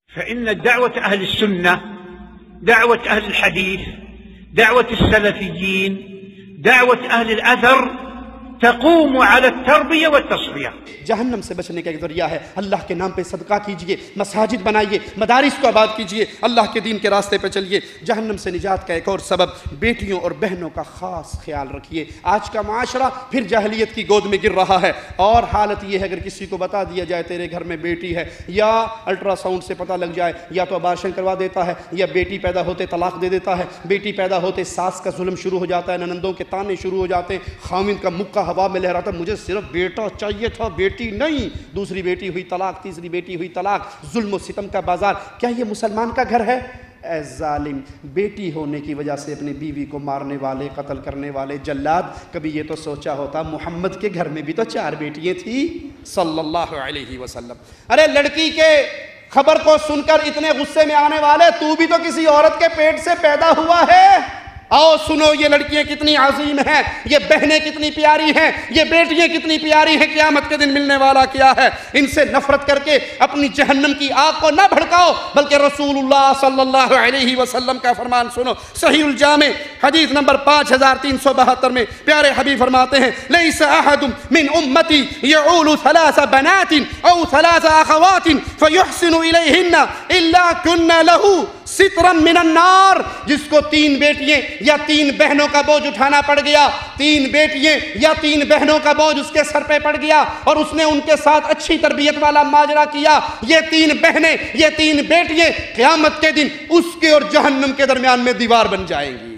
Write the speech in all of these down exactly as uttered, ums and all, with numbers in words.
فإن دعوة أهل السنة، دعوة أهل الحديث، دعوة السلفيين، دعوة أهل الأثر تقوم على التربية والتصفية. جہنم سے بچنے کا ایک ذریعہ ہے اللہ کے نام پہ صدقہ کیجئے، مساجد بنائیے، مدارس کو آباد کیجئے، اللہ کے دین کے راستے پہ چلیے. جہنم سے نجات کا ایک اور سبب بیٹیوں اور بہنوں کا خاص خیال رکھیے. آج کا معاشرہ پھر جاہلیت کی گود میں گر رہا ہے، اور حالت یہ ہے اگر کسی کو بتا دیا جائے تیرے گھر میں بیٹی ہے، یا الٹرا ساؤنڈ سے پتہ لگ جائے، یا تو ابارشن کروا دیتا ہے، یا بیٹی پیدا ہوتے طلاق دے دیتا ہے، بیٹی پیدا ہوتے ساس کا ظلم شروع ہو جاتا ہے، ننندوں کے تانے شروع ہو جاتے ہیں، خاوند کا مکہ ہوا میں لہراتا مجھے صرف بیٹا چاہیے تھا بیٹی نہیں، دوسری بیٹی ہوئی طلاق، تیسری بیٹی ہوئی طلاق، ظلم و ستم کا بازار. کیا یہ مسلمان کا گھر ہے؟ اے ظالم، بیٹی ہونے کی وجہ سے اپنی بیوی کو مارنے والے، قتل کرنے والے جلاد، کبھی یہ تو سوچا ہوتا محمد کے گھر میں بھی تو چار بیٹیاں تھیں صلی اللہ علیہ وسلم. ارے لڑکی کے خبر کو سن کر اتنے غصے میں آنے والے، تو بھی تو کسی عورت کے پیٹ سے پیدا ہوا ہے. آؤ سنو، یہ لڑکیاں کتنی عظیم ہیں، یہ بہنیں کتنی پیاری ہیں، یہ بیٹیاں کتنی پیاری ہیں. قیامت کے دن ملنے والا کیا ہے؟ ان سے نفرت کر کے اپنی جہنم کی آگ کو نہ بھڑکاؤ، بلکہ رسول اللہ صلی اللہ علیہ وسلم کا فرمان سنو. صحیح الجامع حدیث نمبر پانچ ہزار تین سو بہتر میں پیارے حبیب فرماتے ہیں لیس احد من امتی یعول ثلاث بنات او ثلاث اخوات فیحسن الیہن الا کن له سترا من النار. جس کو تین بیٹیاں یا تین بہنوں کا بوجھ اٹھانا پڑ گیا، تین بیٹیاں یا تین بہنوں کا بوجھ اس کے سر پہ پڑ گیا، اور اس نے ان کے ساتھ اچھی تربیت والا ماجرا کیا، یہ تین بہنیں، یہ تین بیٹیاں قیامت کے دن اس کے اور جہنم کے درمیان میں دیوار بن جائیں گی.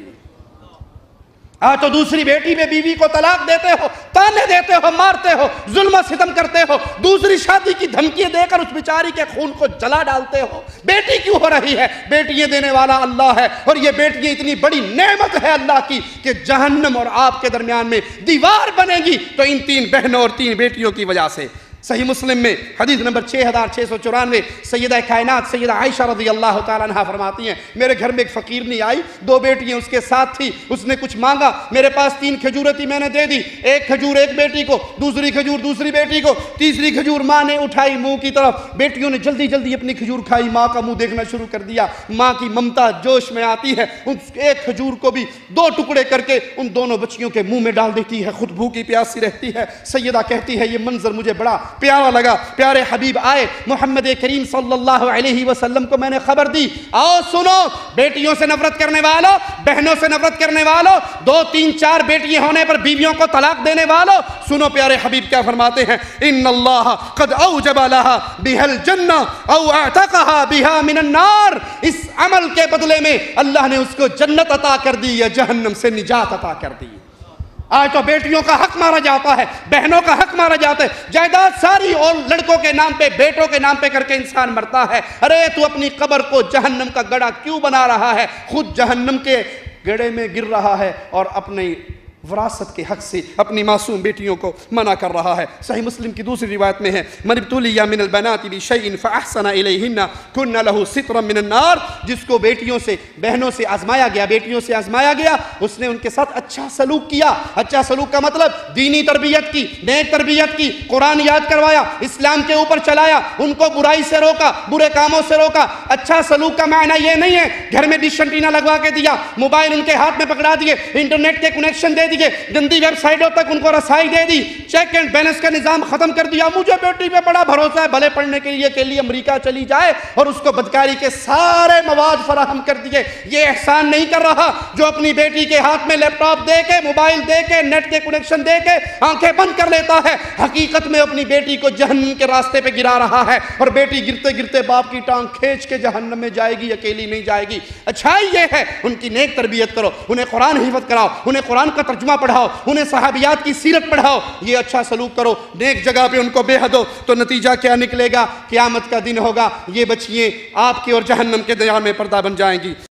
آج تو دوسری بیٹی میں بیوی کو طلاق دیتے ہو، تانے دیتے ہو، مارتے ہو، ظلم و ستم کرتے ہو، دوسری شادی کی دھمکیاں دے کر اس بیچاری کے خون کو جلا ڈالتے ہو. بیٹی کیوں ہو رہی ہے؟ بیٹیاں دینے والا اللہ ہے، اور یہ بیٹیاں اتنی بڑی نعمت ہے اللہ کی کہ جہنم اور آپ کے درمیان میں دیوار بنے گی تو ان تین بہنوں اور تین بیٹیوں کی وجہ سے. صحیح مسلم میں حدیث نمبر چھ ہزار چھ سو چورانوے سیدہ کائنات سیدہ عائشہ رضی اللہ تعالیٰ عنہ فرماتی ہیں میرے گھر میں ایک فقیر نہیں آئی، دو بیٹیاں اس کے ساتھ تھی، اس نے کچھ مانگا، میرے پاس تین کھجوریں تھی، میں نے دے دی. ایک کھجور ایک بیٹی کو، دوسری کھجور دوسری بیٹی کو، تیسری کھجور ماں نے اٹھائی منہ کی طرف. بیٹیوں نے جلدی جلدی اپنی کھجور کھائی، ماں کا منہ دیکھنا شروع کر دیا. ماں کی ممتا جوش میں آتی ہے، اس ایک کھجور کو بھی دو ٹکڑے کر کے ان دونوں بچیوں کے منہ میں ڈال دیتی ہے، خود بھوکی پیاسی رہتی ہے. سیدہ کہتی ہے یہ منظر مجھے بڑا پیارا لگا. پیارے حبیب آئے، محمد کریم صلی اللہ علیہ وسلم کو میں نے خبر دی، آؤ سنو بیٹیوں سے نفرت کرنے والوں، بہنوں سے نفرت کرنے والوں، دو تین چار بیٹیاں ہونے پر بیویوں کو طلاق دینے والوں، سنو پیارے حبیب کیا فرماتے ہیں ان اللہ قد اوجب لها بها الجنہ او اعتقها بها من النار. اس عمل کے بدلے میں اللہ نے اس کو جنت عطا کر دی یا جہنم سے نجات عطا کر دی. آج تو بیٹیوں کا حق مارا جاتا ہے، بہنوں کا حق مارا جاتا ہے، جائیداد ساری اور لڑکوں کے نام پہ، بیٹوں کے نام پہ کر کے انسان مرتا ہے. ارے تو اپنی قبر کو جہنم کا گڑھا کیوں بنا رہا ہے؟ خود جہنم کے گڑھے میں گر رہا ہے اور اپنے وراثت کے حق سے اپنی معصوم بیٹیوں کو منع کر رہا ہے. صحیح مسلم کی دوسری روایت میں ہے من ابتلی من البنات بشیء فاحسن الیہن کن له سترا من النار. جس کو بیٹیوں سے، بہنوں سے آزمایا گیا، بیٹیوں سے آزمایا گیا، اس نے ان کے ساتھ اچھا سلوک کیا. اچھا سلوک کا مطلب دینی تربیت کی، نیک تربیت کی، قرآن یاد کروایا، اسلام کے اوپر چلایا، ان کو برائی سے روکا، برے کاموں سے روکا. اچھا سلوک کا معنی یہ نہیں ہے گھر میں ڈش انٹینا لگوا کے دیا، موبائل ان کے ہاتھ میں پکڑا دیے، انٹرنیٹ کے کنیکشن دے دیے، گندی ویب سائٹوں تک ان کو رسائی دے دی، چیک اینڈ بیلنس کا نظام ختم کر دیا. مجھے بیٹی پہ بڑا بھروسہ ہے، بھلے پڑھنے کے لیے کے لیے امریکہ چلی جائے، اور اس کو بدکاری کے سارے مواد فراہم کر دیے. یہ احسان نہیں کر رہا جو اپنی بیٹی کے ہاتھ میں لیپ ٹاپ دے کے، موبائل دے کے، نیٹ کے کنیکشن دے کے آنکھیں بند کر لیتا ہے، حقیقت میں اپنی بیٹی کو جہنم کے راستے پہ گرا رہا ہے. اور بیٹی گرتے گرتے باپ کی ٹانگ کھینچ کے جہنم میں جائے گی، اکیلی نہیں جائے گی. اچھائی یہ ہے ان کی نیک تربیت کرو، انہیں قرآن حفظ کراؤ، انہیں قرآن کا ترجمہ پڑھاؤ، انہیں صحابیات کی سیرت پڑھاؤ، یہ اچھا سلوک کرو، نیک جگہ پہ ان کو بے حد ہو. تو نتیجہ کیا نکلے گا؟ قیامت کا دن ہوگا، یہ بچیاں آپ کے اور جہنم کے درمیان میں پردہ بن جائیں گی.